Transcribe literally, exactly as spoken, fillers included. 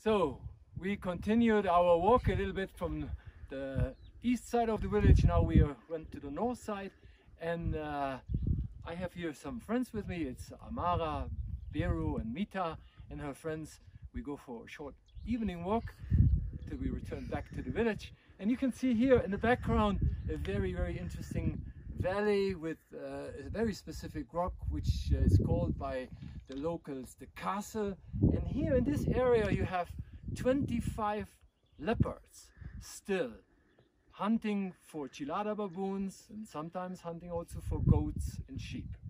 So we continued our walk a little bit from the east side of the village. Now we are, went to the north side, and uh, I have here some friends with me. It's Amara, Beru and Mita and her friends. We go for a short evening walk till we return back to the village. And you can see here in the background a very, very interesting valley with uh, a very specific rock, which uh, is called by the locals the castle. And here in this area you have twenty-five leopards still hunting for chilada baboons and sometimes hunting also for goats and sheep.